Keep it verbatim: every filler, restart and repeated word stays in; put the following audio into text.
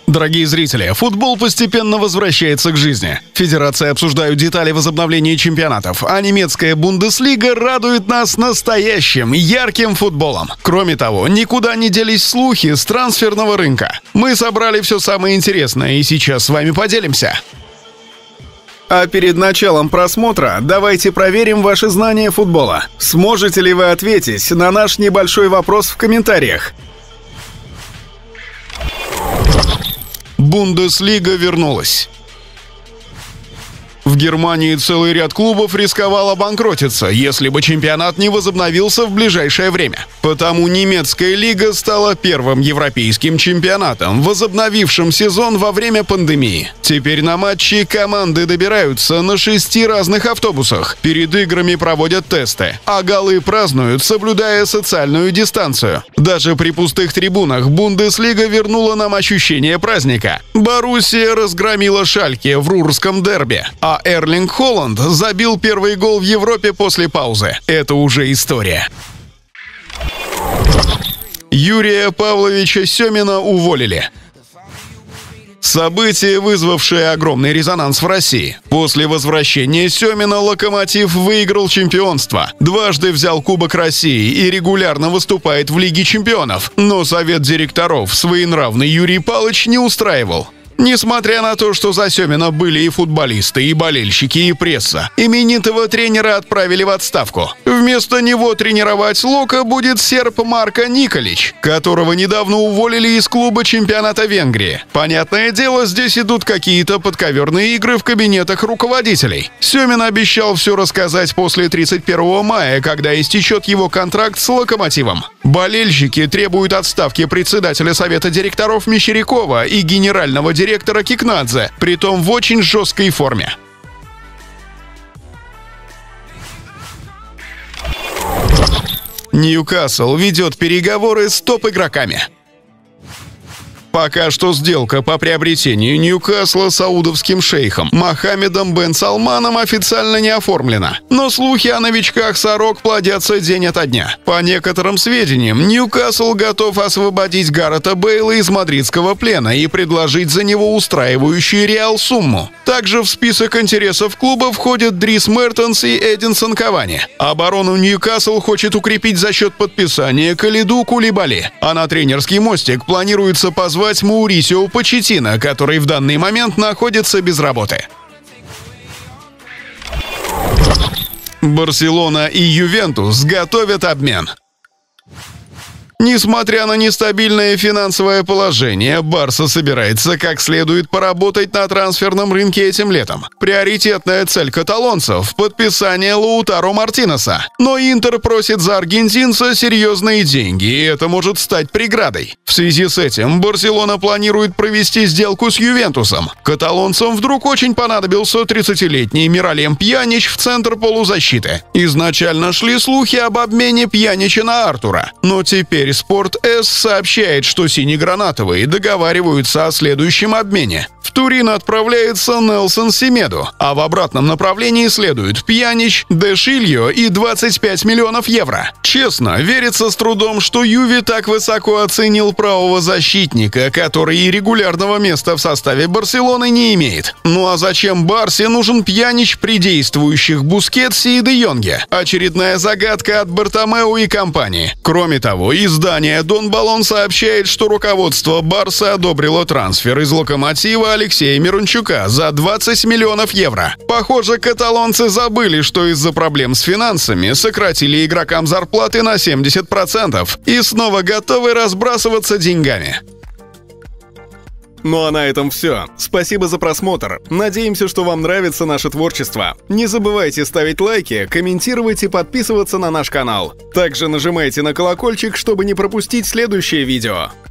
Дорогие зрители, футбол постепенно возвращается к жизни. Федерации обсуждают детали возобновления чемпионатов, а немецкая Бундеслига радует нас настоящим, ярким футболом. Кроме того, никуда не делись слухи с трансферного рынка. Мы собрали все самое интересное и сейчас с вами поделимся. А перед началом просмотра давайте проверим ваши знания футбола. Сможете ли вы ответить на наш небольшой вопрос в комментариях? Бундеслига вернулась. В Германии целый ряд клубов рисковал обанкротиться, если бы чемпионат не возобновился в ближайшее время. Потому немецкая лига стала первым европейским чемпионатом, возобновившим сезон во время пандемии. Теперь на матчи команды добираются на шести разных автобусах. Перед играми проводят тесты, а голы празднуют, соблюдая социальную дистанцию. Даже при пустых трибунах Бундеслига вернула нам ощущение праздника. Боруссия разгромила Шальке в рурском дерби, а Эрлинг Холланд забил первый гол в Европе после паузы. Это уже история. Юрия Павловича Семина уволили. Событие, вызвавшее огромный резонанс в России. После возвращения Семина «Локомотив» выиграл чемпионство, дважды взял Кубок России и регулярно выступает в Лиге чемпионов. Но совет директоров своенравный Юрий Павлович не устраивал. Несмотря на то, что за Семина были и футболисты, и болельщики, и пресса, именитого тренера отправили в отставку. Вместо него тренировать Лока будет серб Марко Николич, которого недавно уволили из клуба чемпионата Венгрии. Понятное дело, здесь идут какие-то подковерные игры в кабинетах руководителей. Семин обещал все рассказать после тридцать первого мая, когда истечет его контракт с «Локомотивом». Болельщики требуют отставки председателя совета директоров Мещерякова и генерального директора директора Кикнадзе, притом в очень жесткой форме. Ньюкасл ведет переговоры с топ-игроками. Пока что сделка по приобретению Ньюкасла саудовским шейхом Мохаммедом бен Салманом официально не оформлена. Но слухи о новичках «Сорок» плодятся день ото дня. По некоторым сведениям, Ньюкасл готов освободить Гарета Бейла из мадридского плена и предложить за него устраивающую Реал сумму. Также в список интересов клуба входят Дрис Мертенс и Эдинсон Кавани. Оборону Ньюкасл хочет укрепить за счет подписания Калиду Кулибали. А на тренерский мостик планируется позвать Маурисио Почеттино, который в данный момент находится без работы. Барселона и Ювентус готовят обмен. Несмотря на нестабильное финансовое положение, Барса собирается как следует поработать на трансферном рынке этим летом. Приоритетная цель каталонцев – подписание Лаутаро Мартинеса. Но Интер просит за аргентинца серьезные деньги, и это может стать преградой. В связи с этим Барселона планирует провести сделку с Ювентусом. Каталонцам вдруг очень понадобился тридцатилетний Миралем Пьянич в центр полузащиты. Изначально шли слухи об обмене Пьянича на Артура, но теперь Спорт-С сообщает, что синегранатовые договариваются о следующем обмене. В Турин отправляется Нелсон Семеду, а в обратном направлении следуют Пьянич, Де Шильо и двадцать пять миллионов евро. Честно, верится с трудом, что Юви так высоко оценил правого защитника, который и регулярного места в составе Барселоны не имеет. Ну а зачем Барсе нужен Пьянич при действующих Бускетсе и Де Йонге? Очередная загадка от Бартомеу и компании. Кроме того, издание Дон Баллон сообщает, что руководство Барсы одобрило трансфер из Локомотива Алексея Мирончука за двадцать миллионов евро. Похоже, каталонцы забыли, что из-за проблем с финансами сократили игрокам зарплаты на семьдесят процентов и снова готовы разбрасываться деньгами. Ну а на этом все. Спасибо за просмотр. Надеемся, что вам нравится наше творчество. Не забывайте ставить лайки, комментировать и подписываться на наш канал. Также нажимайте на колокольчик, чтобы не пропустить следующее видео.